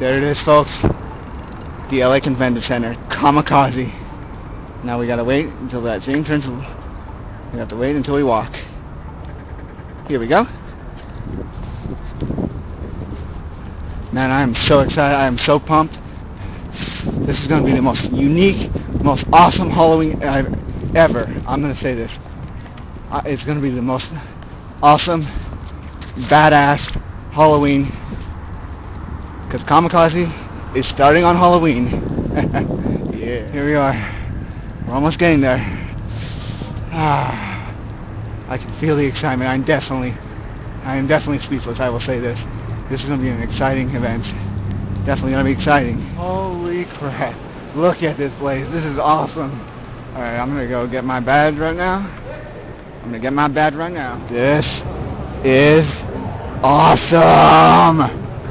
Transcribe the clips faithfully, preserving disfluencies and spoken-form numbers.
There it is, folks. The L A Convention Center. Kamikaze. Now we gotta wait until that thing turns... We have to wait until we walk. Here we go. Man, I am so excited. I am so pumped. This is going to be the most unique, most awesome Halloween I've ever. I'm going to say this. Uh, it's going to be the most awesome, badass Halloween. Because Kamikaze is starting on Halloween. Yeah. Here we are. We're almost getting there. Ah, I can feel the excitement. I'm definitely, I am definitely speechless. I will say this. This is going to be an exciting event. Definitely going to be exciting. Holy crap. Look at this place. This is awesome. Alright, I'm going to go get my badge right now. I'm going to get my badge right now. This is awesome.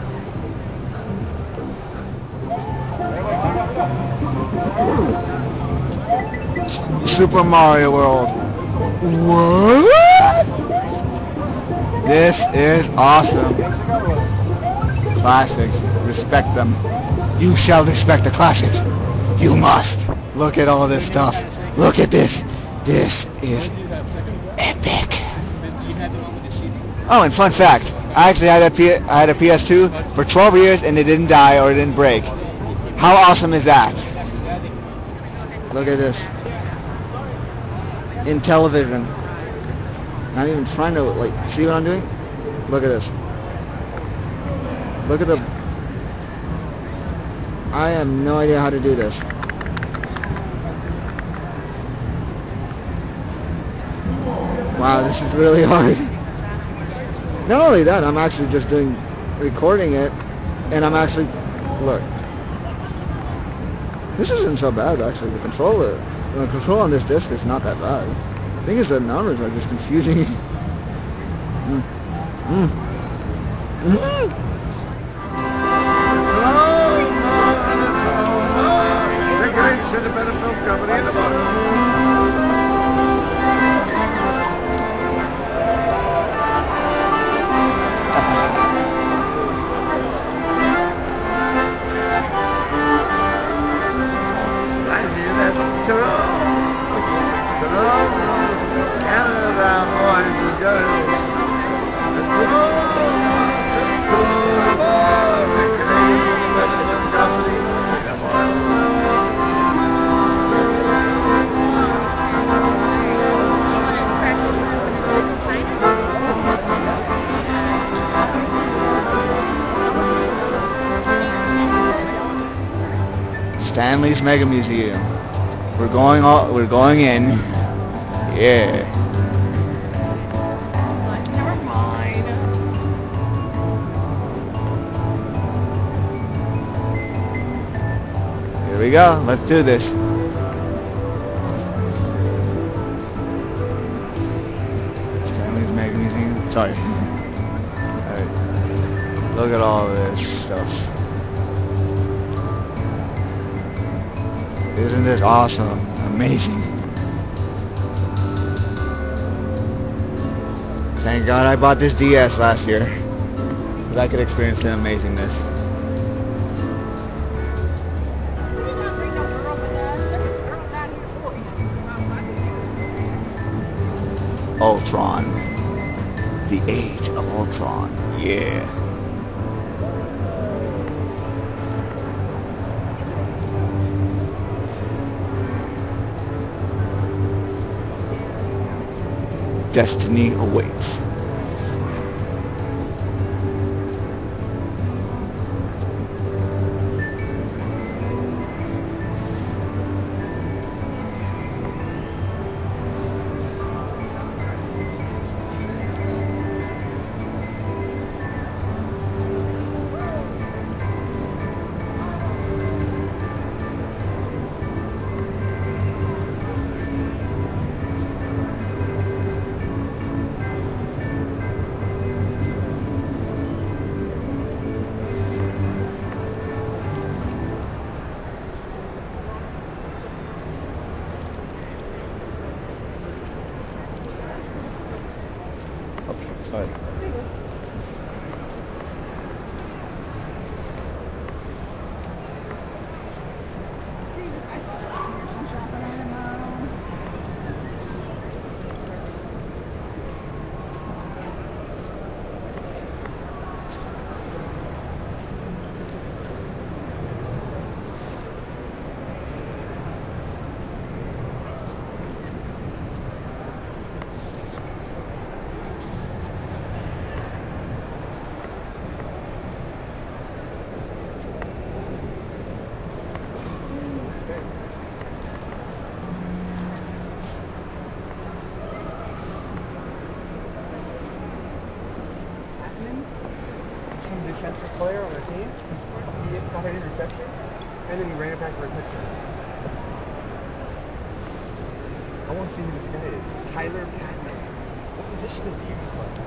Super Mario World. What? This is awesome. Classics. Respect them. You shall respect the classics. You must. Look at all this stuff. Look at this. This is epic. Oh, and fun fact. I actually had a, P I had a P S two for twelve years and it didn't die or it didn't break. How awesome is that? Look at this. In television. Not even trying to, like, see what I'm doing? Look at this. Look at the... I have no idea how to do this. Wow, this is really hard. Not only that, I'm actually just doing, recording it, and I'm actually, look. This isn't so bad, actually. The control, the control on this disc is not that bad. The thing is, the numbers are just confusing. mm. Mm. Mm. Independent Film Company in the book. Stanley's Mega Museum. We're going all, we're going in. Yeah. Never mind. Here we go. Let's do this. Stanley's Mega Museum. Sorry. Alright. Look at all this stuff. Isn't this awesome? Amazing. Thank God I bought this D S last year, because I could experience the amazingness. Ultron. The Age of Ultron. Yeah. Destiny awaits. team. He caught an interception, and then he ran it back for a touchdown. I want to see who this guy is. Tyler Patton. What position does he even play?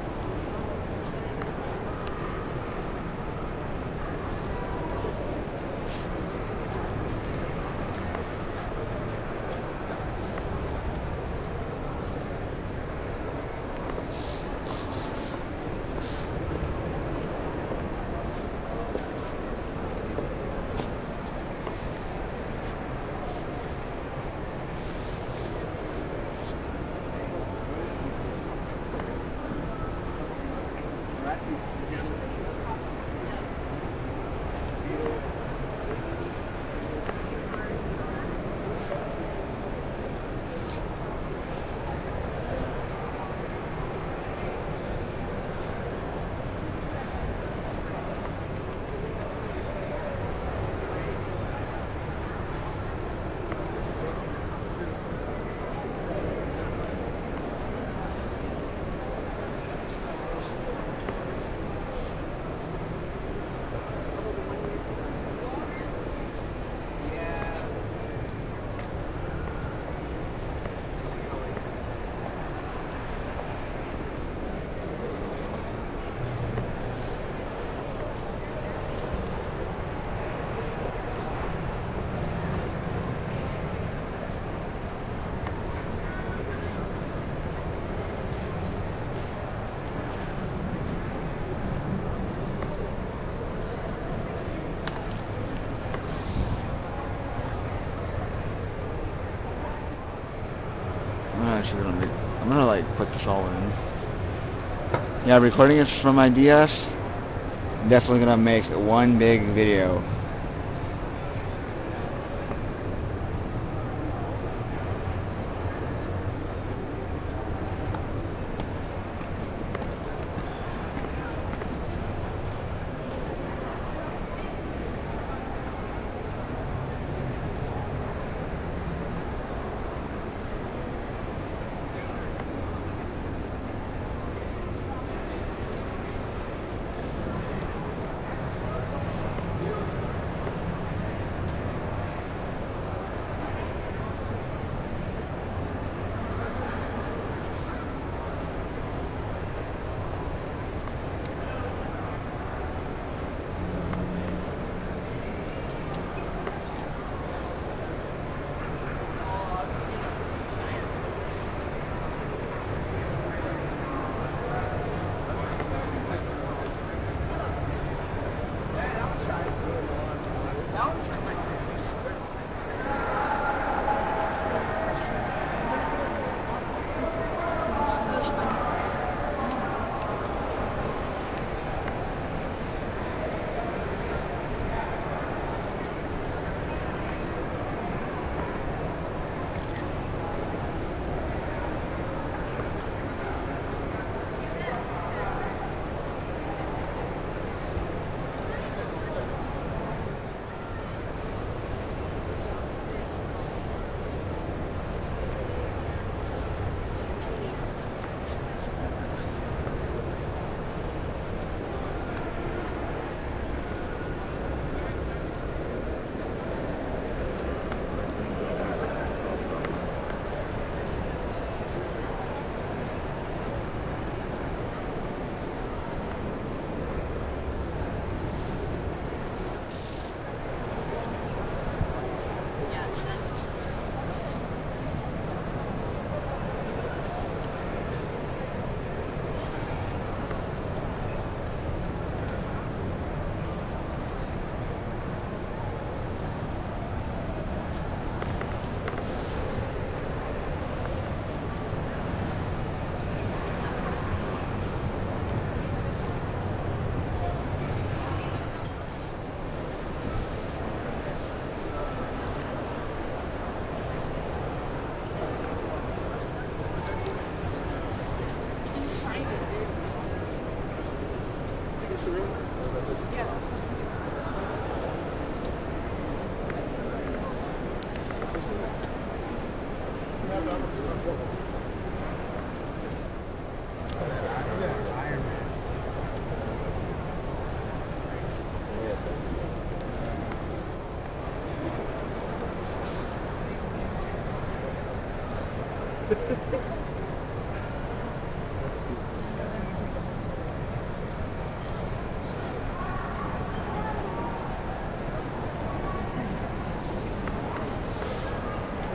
I'm actually gonna make, I'm gonna like put this all in. Yeah, recording is from my D S. Definitely gonna make one big video.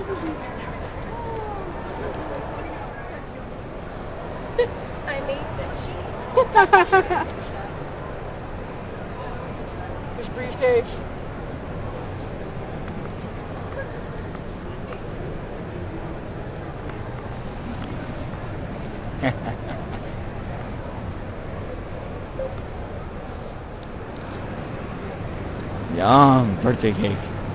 I made this. His briefcase. Yum, birthday cake.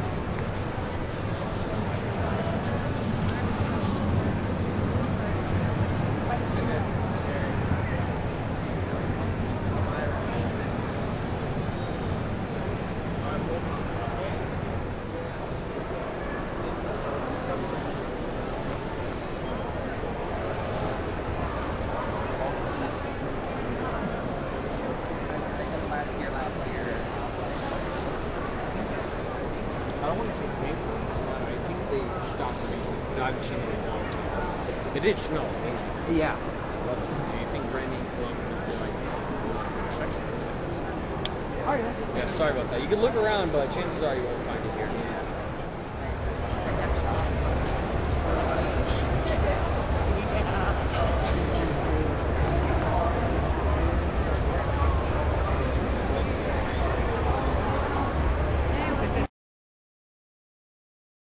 I don't want to say painful, but I think they stopped racing. I haven't seen it in a long time. It did smell amazing. Yeah. But do you think Randy Club would be like sexual? Oh, yeah. Yeah, sorry about that. You can look around, but chances are you won't find it here.